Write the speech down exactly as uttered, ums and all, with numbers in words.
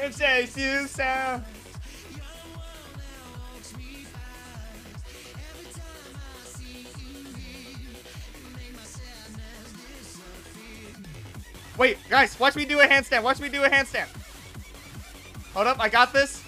chase you sound. Wait, guys, watch me do a handstand. Watch me do a handstand. Hold up, I got this.